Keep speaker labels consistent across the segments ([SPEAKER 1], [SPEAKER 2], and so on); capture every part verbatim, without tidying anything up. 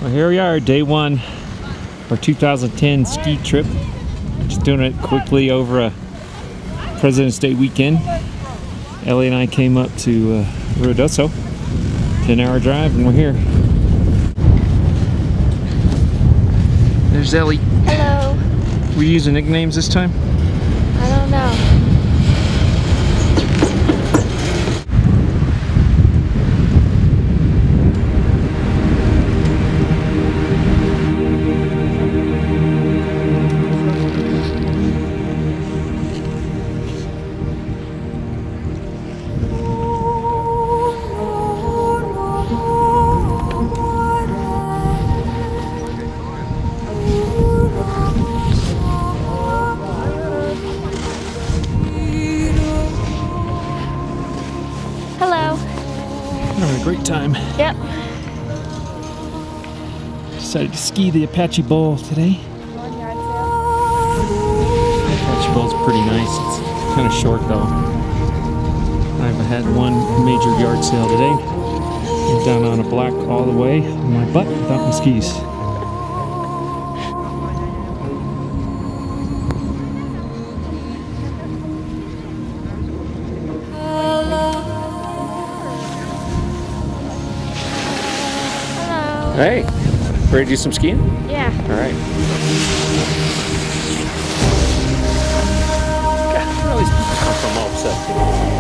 [SPEAKER 1] Well, here we are, day one, our two thousand ten ski trip. Just doing it quickly over a President's Day weekend. Ellie and I came up to uh, Ruidoso, ten hour drive, and we're here. There's Ellie.
[SPEAKER 2] Hello.
[SPEAKER 1] We using nicknames this time?
[SPEAKER 2] I don't know. Hello.
[SPEAKER 1] Having a great time.
[SPEAKER 2] Yep.
[SPEAKER 1] Decided to ski the Apache Bowl today. The Apache Bowl's pretty nice. It's kind of short though. I've had one major yard sale today. I'm down on a black all the way on my butt without my skis. Hey, ready to do some skiing?
[SPEAKER 2] Yeah.
[SPEAKER 1] All right. God, really come from all upset.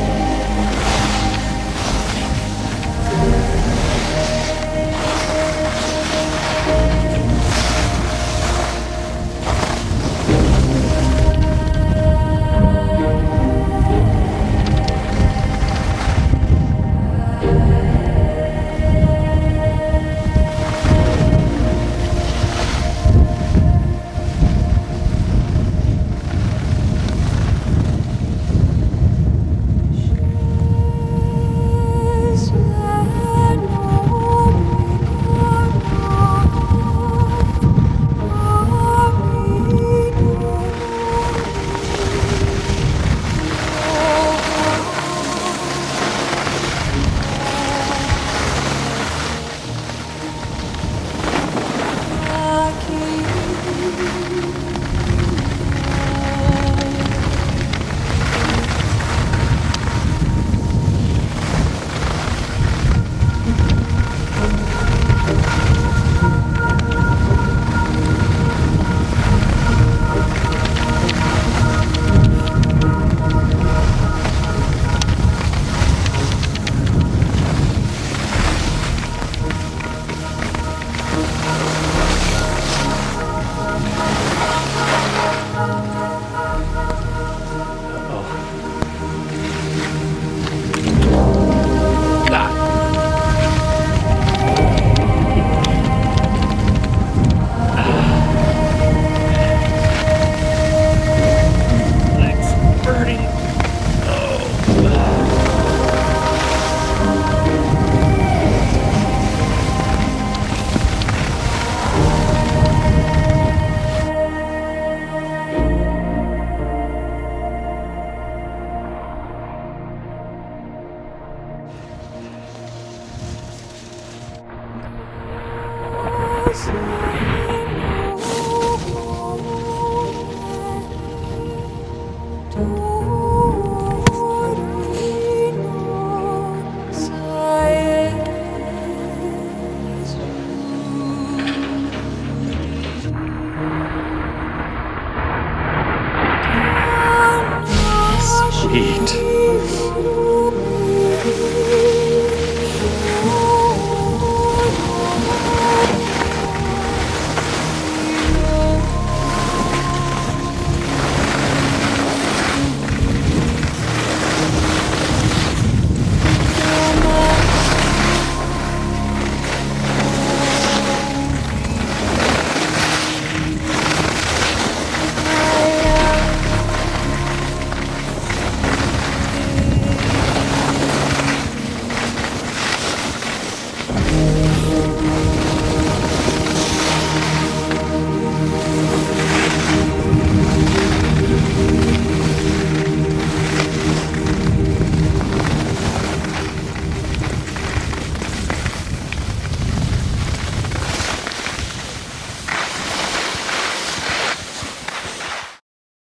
[SPEAKER 2] Yes.